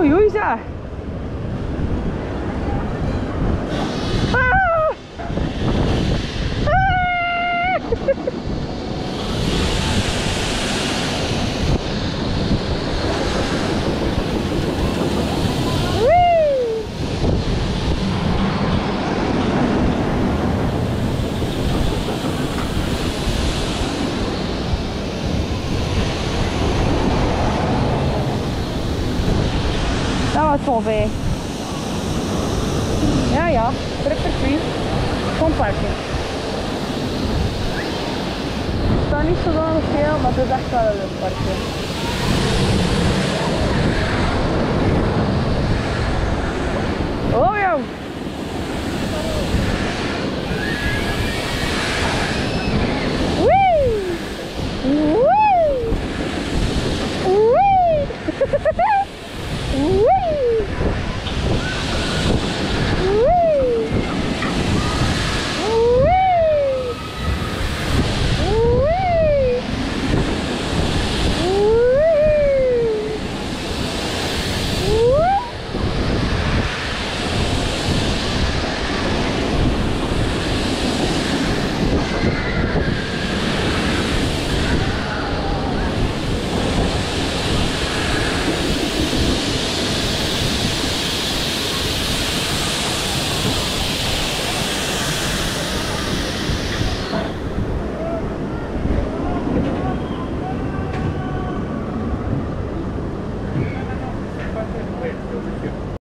Oei, oei, zeg. Dat was voorbij. Ja, Fraispertuis. Gewoon parken. Het staat niet zo veel, maar het is echt wel een leuk parkje.